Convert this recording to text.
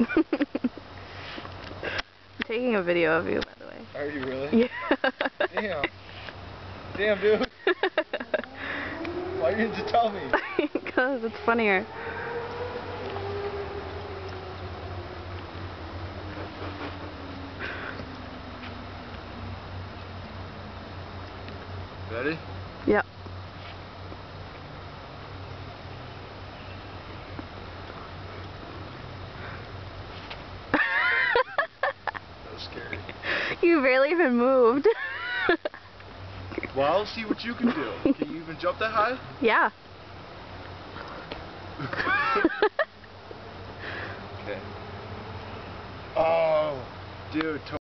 I'm taking a video of you, by the way. Are you really? Yeah. Damn. Damn, dude. Why didn't you tell me? Because it's funnier. Ready? Yep. That was scary. You barely even moved. Well, I'll see what you can do. Can you even jump that high? Yeah. Okay. Oh, dude.